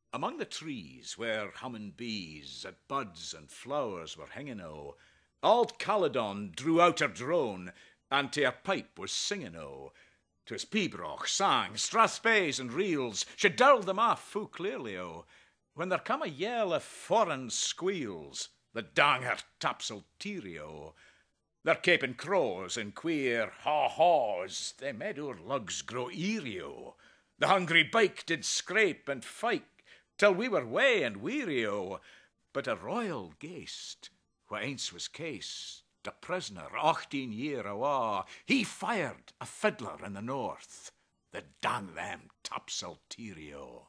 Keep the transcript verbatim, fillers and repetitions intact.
Among the trees where humming bees at buds and flowers were hanging o, auld Caledon drew out her drone, and to her pipe was singing o. 'Twas pibroch, sang, strathspeys and reels, she dirled them off full clearly o, when there come a yell of foreign squeals that dang her topsail teary o. They're caping crows and queer haw-haws, they made our lugs grow eerie o. The hungry bike did scrape and fike, till we were wae and weary o. But a royal ghaist, wha ance was cased, a prisoner ochteen year awa, he fired a fiddler in the north that dang them topsail teary o.